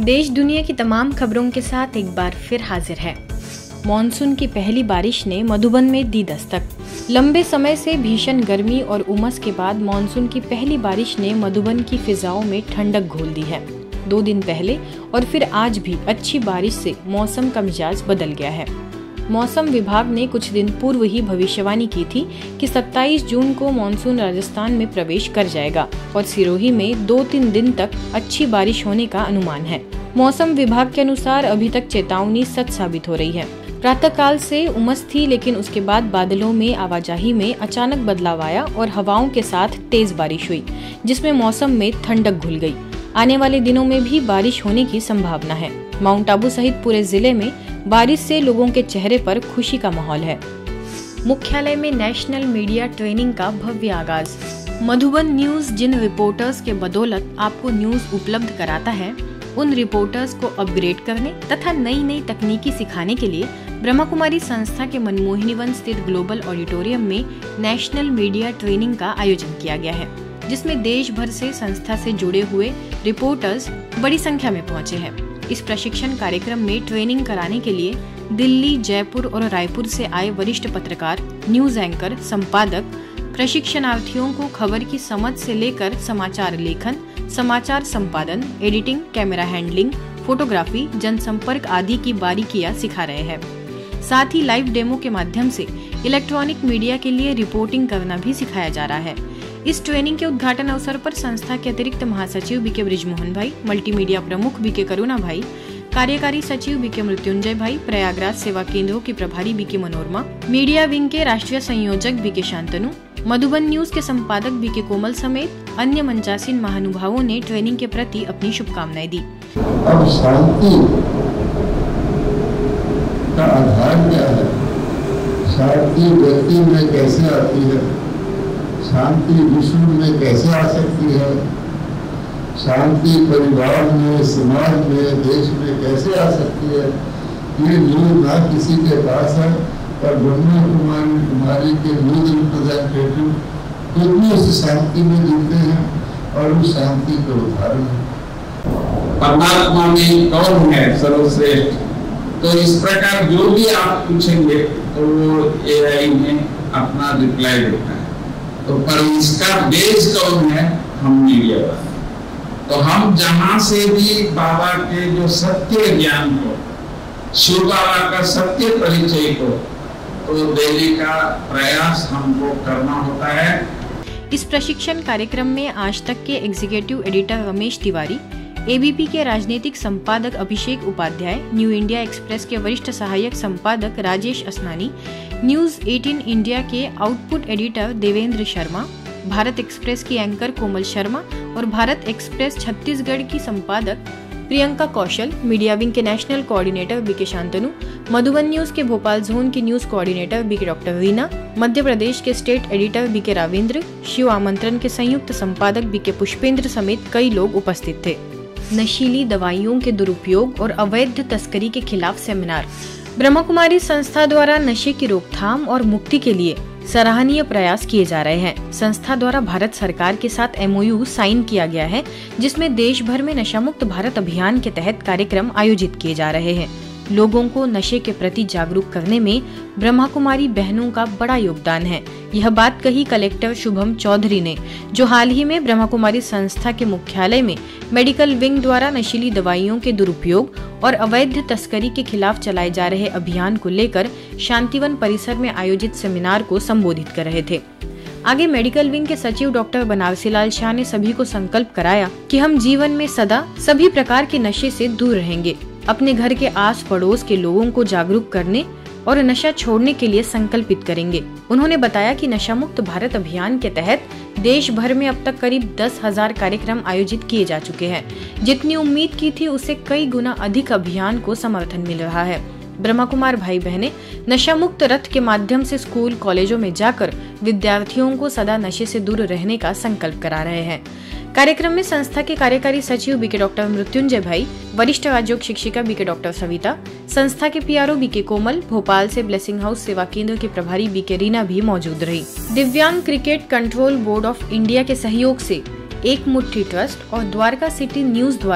देश दुनिया की तमाम खबरों के साथ एक बार फिर हाजिर है। मॉनसून की पहली बारिश ने मधुबन में दी दस्तक। लंबे समय से भीषण गर्मी और उमस के बाद मॉनसून की पहली बारिश ने मधुबन की फिजाओं में ठंडक घोल दी है। 2 दिन पहले और फिर आज भी अच्छी बारिश से मौसम का मिजाज बदल गया है। मौसम विभाग ने कुछ दिन पूर्व ही भविष्यवाणी की थी कि 27 जून को मॉनसून राजस्थान में प्रवेश कर जाएगा और सिरोही में 2-3 दिन तक अच्छी बारिश होने का अनुमान है। मौसम विभाग के अनुसार अभी तक चेतावनी सच साबित हो रही है। प्रातःकाल से उमस थी, लेकिन उसके बाद बादलों में आवाजाही में अचानक बदलाव आया और हवाओं के साथ तेज बारिश हुई, जिसमें मौसम में ठंडक घुल गई। आने वाले दिनों में भी बारिश होने की संभावना है। माउंट आबू सहित पूरे जिले में बारिश से लोगों के चेहरे पर खुशी का माहौल है। मुख्यालय में नेशनल मीडिया ट्रेनिंग का भव्य आगाज। मधुबन न्यूज जिन रिपोर्टर्स के बदौलत आपको न्यूज उपलब्ध कराता है, उन रिपोर्टर्स को अपग्रेड करने तथा नई नई तकनीकी सिखाने के लिए ब्रह्मा कुमारी संस्था के मनमोहिनीवन स्थित ग्लोबल ऑडिटोरियम में नेशनल मीडिया ट्रेनिंग का आयोजन किया गया है, जिसमें देश भर से संस्था से जुड़े हुए रिपोर्टर्स बड़ी संख्या में पहुंचे हैं। इस प्रशिक्षण कार्यक्रम में ट्रेनिंग कराने के लिए दिल्ली, जयपुर और रायपुर से आए वरिष्ठ पत्रकार, न्यूज एंकर, संपादक प्रशिक्षणार्थियों को खबर की समझ से लेकर समाचार लेखन, समाचार संपादन, एडिटिंग, कैमरा हैंडलिंग, फोटोग्राफी, जनसंपर्क आदि की बारीकियां सिखा रहे हैं। साथ ही लाइव डेमो के माध्यम से इलेक्ट्रॉनिक मीडिया के लिए रिपोर्टिंग करना भी सिखाया जा रहा है। इस ट्रेनिंग के उद्घाटन अवसर पर संस्था के अतिरिक्त महासचिव बीके बृजमोहन भाई, मल्टीमीडिया प्रमुख बीके करुणा भाई, कार्यकारी सचिव बीके मृत्युंजय भाई, प्रयागराज सेवा केंद्रों की प्रभारी बीके मनोरमा, मीडिया विंग के राष्ट्रीय संयोजक बीके शांतनु, मधुबन न्यूज के संपादक बीके कोमल समेत अन्य मंचासीन महानुभावों ने ट्रेनिंग के प्रति अपनी शुभकामनाएं दी। अब शांति का आधार क्या है? शांति व्यक्ति में कैसे आती है? शांति विश्व में कैसे आ सकती है? शांति परिवार में, समाज में, देश में कैसे आ सकती है? ये न्यूज ना किसी के पास है, और ब्रह्मा कुमारी के न्यूज रिप्रेजेंटेटिव खुद भी उस शांति में जीते हैं और उस शांति के उदाहरण है। परमात्मा में कौन है सर्वश्रेष्ठ? तो इस प्रकार जो भी आप पूछेंगे तो वो AI में अपना रिप्लाई देता है। तो पर इसका बेस कौन है? हम मीडिया वाले। तो हम जहां से भी बाबा के जो सत्य ज्ञान को, शिव बाबा का सत्य परिचय को तो देने का प्रयास हमको करना होता है। इस प्रशिक्षण कार्यक्रम में आज तक के executive editor Ramesh Tiwari, ABP के राजनीतिक संपादक Abhishek Upadhyay, New India Express के वरिष्ठ सहायक संपादक राजेश असनानी, न्यूज 18 इंडिया के output editor Devendra Sharma, Bharat Express की एंकर कोमल शर्मा और भारत एक्सप्रेस छत्तीसगढ़ की संपादक प्रियंका कौशल, मीडिया विंग के national coordinator BK Shantanu, Madhuban news के भोपाल जोन की news coordinator BK doctor Reena, Madhya Pradesh के state editor BK Ravendra, Shiv Amantran के संयुक्त संपादक बीके पुष्पेंद्र समेत कई लोग उपस्थित थे। नशीली दवाइयों के दुरुपयोग और अवैध तस्करी के खिलाफ सेमिनार। ब्रह्मा कुमारी संस्था द्वारा नशे की रोकथाम और मुक्ति के लिए सराहनीय प्रयास किए जा रहे हैं। संस्था द्वारा भारत सरकार के साथ MOU साइन किया गया है, जिसमें देश भर में नशा मुक्त भारत अभियान के तहत कार्यक्रम आयोजित किए जा रहे हैं। लोगों को नशे के प्रति जागरूक करने में ब्रह्मा कुमारी बहनों का बड़ा योगदान है। यह बात कही कलेक्टर शुभम चौधरी ने, जो हाल ही में ब्रह्मा कुमारी संस्था के मुख्यालय में मेडिकल विंग द्वारा नशीली दवाइयों के दुरुपयोग और अवैध तस्करी के खिलाफ चलाए जा रहे अभियान को लेकर शांतिवन परिसर में आयोजित सेमिनार को संबोधित कर रहे थे। आगे मेडिकल विंग के सचिव डॉक्टर बनारसी लाल शाह ने सभी को संकल्प कराया कि हम जीवन में सदा सभी प्रकार के नशे से दूर रहेंगे, अपने घर के आस पड़ोस के लोगों को जागरूक करने और नशा छोड़ने के लिए संकल्पित करेंगे। उन्होंने बताया कि नशा मुक्त भारत अभियान के तहत देश भर में अब तक करीब 10,000 कार्यक्रम आयोजित किए जा चुके हैं। जितनी उम्मीद की थी उससे कई गुना अधिक अभियान को समर्थन मिल रहा है। ब्रह्मा कुमार भाई बहनें नशा मुक्त रथ के माध्यम से स्कूल कॉलेजों में जाकर विद्यार्थियों को सदा नशे से दूर रहने का संकल्प करा रहे हैं। कार्यक्रम में संस्था के कार्यकारी सचिव बीके डॉक्टर मृत्युंजय भाई, वरिष्ठ राजयोग शिक्षिका बीके डॉक्टर सविता, संस्था के PRO बीके कोमल, भोपाल से ब्लेसिंग हाउस सेवा केंद्र की प्रभारी बीके रीना भी मौजूद रही। दिव्यांग cricket control board of India के सहयोग से एक मुट्ठी ट्रस्ट और द्वारका सिटी न्यूज द्वारा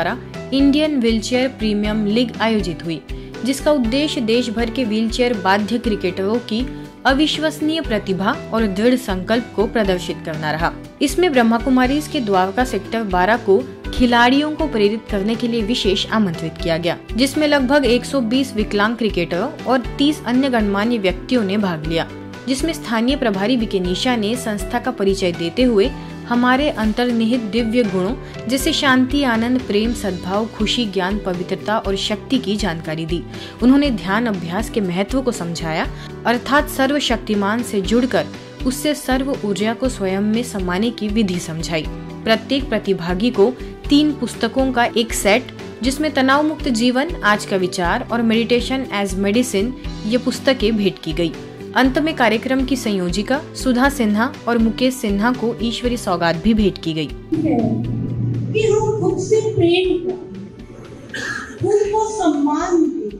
इंडियन व्हीलचेयर प्रीमियम लीग आयोजित हुई, जिसका उद्देश्य देश भर के व्हीलचेयर बाध्य क्रिकेटरों की अविश्वसनीय प्रतिभा और दृढ़ संकल्प को प्रदर्शित करना रहा। इसमें ब्रह्मा कुमारीज के द्वारका सेक्टर 12 को खिलाड़ियों को प्रेरित करने के लिए विशेष आमंत्रित किया गया, जिसमें लगभग 120 विकलांग क्रिकेटरों और 30 अन्य गणमान्य व्यक्तियों ने भाग लिया, जिसमें स्थानीय प्रभारी बीके निशा ने संस्था का परिचय देते हुए हमारे अंतर्निहित दिव्य गुणों जैसे शांति, आनंद, प्रेम, सद्भाव, खुशी, ज्ञान, पवित्रता और शक्ति की जानकारी दी। उन्होंने ध्यान अभ्यास के महत्व को समझाया, अर्थात सर्वशक्तिमान से जुड़कर उससे सर्व ऊर्जा को स्वयं में समाने की विधि समझाई। प्रत्येक प्रतिभागी को 3 पुस्तकों का एक सेट, जिसमें तनाव मुक्त जीवन, आज का विचार और मेडिटेशन एज मेडिसिन, ये पुस्तकें भेंट की गई। अंत में कार्यक्रम की संयोजिका सुधा सिन्हा और मुकेश सिन्हा को ईश्वरी सौगात भी भेंट की गई। कि हम खुद से प्रेम करें, खुद को सम्मान दें,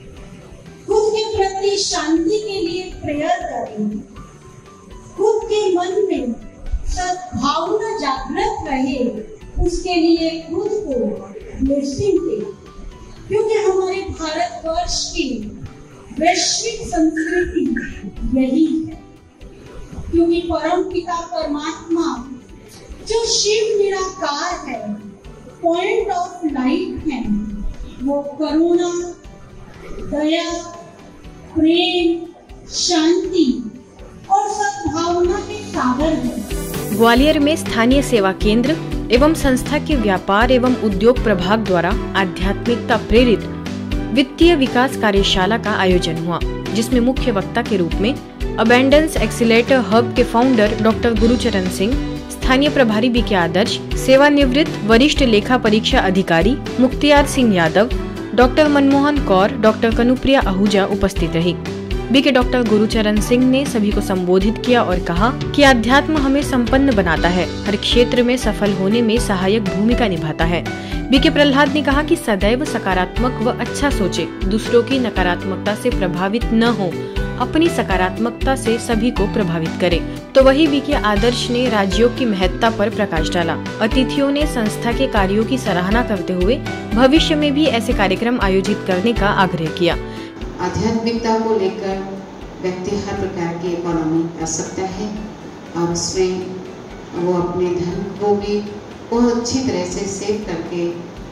खुद के प्रति शांति के लिए प्रेयर करें, खुद के मन में सद्भावना जागृत रहे, उसके लिए खुद को ब्लेसिंग दें, क्योंकि हमारे भारतवर्ष की वैश्विक संस्कृति यही है। क्योंकि परम पिता परमात्मा जो शिव निराकार है, पॉइंट ऑफ लाइट है, वो करुणा, दया, प्रेम, शांति और सद्भावना के सागर है। ग्वालियर में स्थानीय सेवा केंद्र एवं संस्था के व्यापार एवं उद्योग प्रभाग द्वारा आध्यात्मिकता प्रेरित वित्तीय विकास कार्यशाला का आयोजन हुआ, जिसमें मुख्य वक्ता के रूप में अबेंडेंस एक्सीलेटर हब के फाउंडर डॉक्टर गुरुचरण सिंह, स्थानीय प्रभारी बीके आदर्श, सेवानिवृत्त वरिष्ठ लेखा परीक्षा अधिकारी मुख्तियार सिंह यादव, डॉक्टर मनमोहन कौर, डॉक्टर कनुप्रिया आहूजा उपस्थित रही। बीके डॉक्टर गुरुचरण सिंह ने सभी को संबोधित किया और कहा कि अध्यात्म हमें संपन्न बनाता है, हर क्षेत्र में सफल होने में सहायक भूमिका निभाता है। बीके प्रहलाद ने कहा कि सदैव सकारात्मक व अच्छा सोचे, दूसरों की नकारात्मकता से प्रभावित न हो, अपनी सकारात्मकता से सभी को प्रभावित करे। तो वही बीके आदर्श ने राजयोग की महत्ता पर प्रकाश डाला। अतिथियों ने संस्था के कार्यों की सराहना करते हुए भविष्य में भी ऐसे कार्यक्रम आयोजित करने का आग्रह किया। आध्यात्मिकता को लेकर व्यक्ति हर प्रकार की इकोनॉमी कर सकता है और उसमें वो अपने धन को भी बहुत अच्छी तरह से सेव करके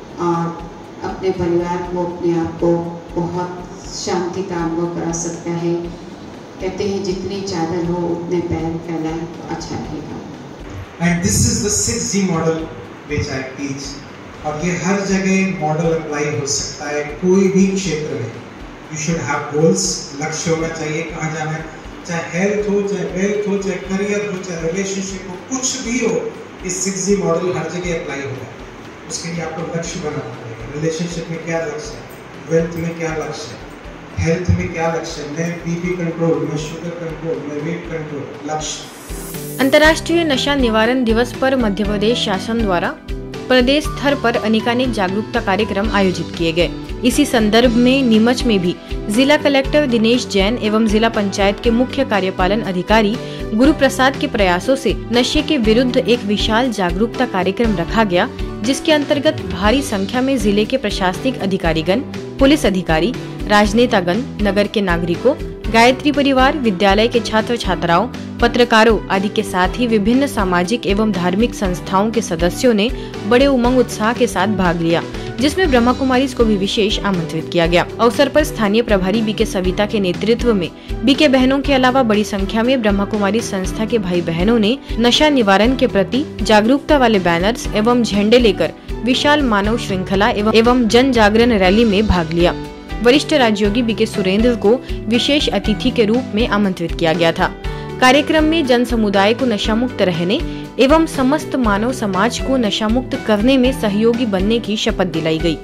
और अपने परिवार को, अपने आप को बहुत शांति का अनुभव करा सकता है। कहते हैं जितनी चादर हो उतने पैर फैलाए तो अच्छा रहेगा। And this is the 6G model which I teach, और ये हर जगह मॉडल अप्लाई हो सकता है, कोई भी क्षेत्र में। यू शुड हैव गोल्स, लक्ष्य होना चाहिए कहाँ जाना है, चाहे हेल्थ हो, चाहे वेल्थ हो, चाहे करियर हो, चाहे रिलेशनशिप हो, कुछ भी हो, इस 6G मॉडल हर जगह अप्लाई होगा। उसके लिए आपको लक्ष्य बनाना पड़ेगा। रिलेशनशिप में क्या लक्ष्य है, वेल्थ में क्या लक्ष्य है, हेल्थ में क्या लक्ष्य है, मैं बीपी कंट्रोल, मैं शुगर कंट्रोल, मैं वेट कंट्रोल, लक्ष्य। अंतर्राष्ट्रीय नशा निवारण दिवस पर मध्य प्रदेश शासन द्वारा प्रदेश स्तर पर अनेकानेक जागरूकता कार्यक्रम आयोजित किए गए। इसी संदर्भ में नीमच में भी जिला कलेक्टर दिनेश जैन एवं जिला पंचायत के मुख्य कार्यपालन अधिकारी गुरु प्रसाद के प्रयासों से नशे के विरुद्ध एक विशाल जागरूकता कार्यक्रम रखा गया, जिसके अंतर्गत भारी संख्या में जिले के प्रशासनिक अधिकारीगण, पुलिस अधिकारी, राजनेतागण, नगर के नागरिकों, गायत्री परिवार, विद्यालय के छात्र छात्राओं, पत्रकारों आदि के साथ ही विभिन्न सामाजिक एवं धार्मिक संस्थाओं के सदस्यों ने बड़े उमंग उत्साह के साथ भाग लिया, जिसमें ब्रह्मा कुमारीज को भी विशेष आमंत्रित किया गया। अवसर पर स्थानीय प्रभारी बीके सविता के नेतृत्व में बीके बहनों के अलावा बड़ी संख्या में ब्रह्मा कुमारी संस्था के भाई बहनों ने नशा निवारण के प्रति जागरूकता वाले बैनर्स एवं झंडे लेकर विशाल मानव श्रृंखला एवं जन जागरण रैली में भाग लिया। वरिष्ठ राजयोगी बीके सुरेंद्र को विशेष अतिथि के रूप में आमंत्रित किया गया था। कार्यक्रम में जन समुदाय को नशा मुक्त रहने एवं समस्त मानव समाज को नशा मुक्त करने में सहयोगी बनने की शपथ दिलाई गई।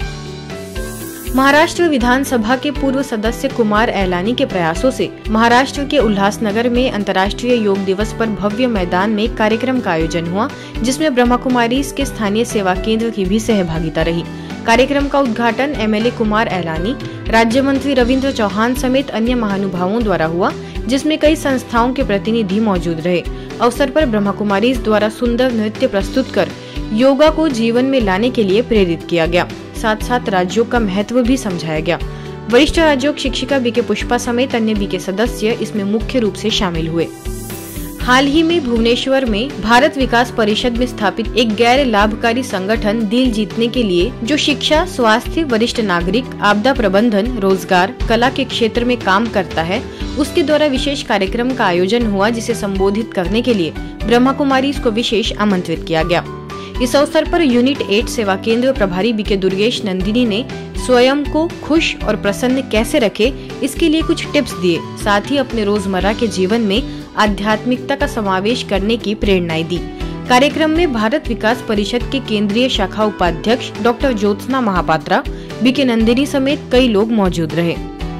महाराष्ट्र विधानसभा के पूर्व सदस्य कुमार एलानी के प्रयासों से महाराष्ट्र के उल्लासनगर में अंतर्राष्ट्रीय योग दिवस पर भव्य मैदान में कार्यक्रम का आयोजन हुआ, जिसमें ब्रह्मा कुमारीज के स्थानीय सेवा केंद्र की भी सहभागिता रही। कार्यक्रम का उद्घाटन एमएलए कुमार एलानी, राज्य मंत्री रविंद्र चौहान समेत अन्य महानुभावों द्वारा हुआ, जिसमें कई संस्थाओं के प्रतिनिधि मौजूद रहे। अवसर पर ब्रह्मा कुमारीज द्वारा सुंदर नृत्य प्रस्तुत कर योगा को जीवन में लाने के लिए प्रेरित किया गया। साथ साथ राज्यों का महत्व भी समझाया गया। वरिष्ठ राजयोग शिक्षिका बीके पुष्पा समेत अन्य बीके सदस्य इसमें मुख्य रूप से शामिल हुए। हाल ही में भुवनेश्वर में भारत विकास परिषद में स्थापित एक गैर लाभकारी संगठन दिल जीतने के लिए, जो शिक्षा, स्वास्थ्य, वरिष्ठ नागरिक, आपदा प्रबंधन, रोजगार, कला के क्षेत्र में काम करता है, उसके द्वारा विशेष कार्यक्रम का आयोजन हुआ, जिसे संबोधित करने के लिए ब्रह्मा कुमारी को विशेष आमंत्रित किया गया। इस अवसर पर यूनिट 8 सेवा केंद्र प्रभारी बीके दुर्गेश नंदिनी ने स्वयं को खुश और प्रसन्न कैसे रखे, इसके लिए कुछ टिप्स दिए। साथ ही अपने रोजमर्रा के जीवन में आध्यात्मिकता का समावेश करने की प्रेरणाएं दी। कार्यक्रम में भारत विकास परिषद के केंद्रीय शाखा उपाध्यक्ष डॉक्टर ज्योत्सना महापात्रा, बीके नंदिनी समेत कई लोग मौजूद रहे।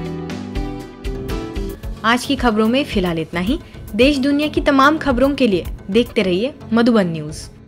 आज की खबरों में फिलहाल इतना ही। देश दुनिया की तमाम खबरों के लिए देखते रहिए मधुबन न्यूज।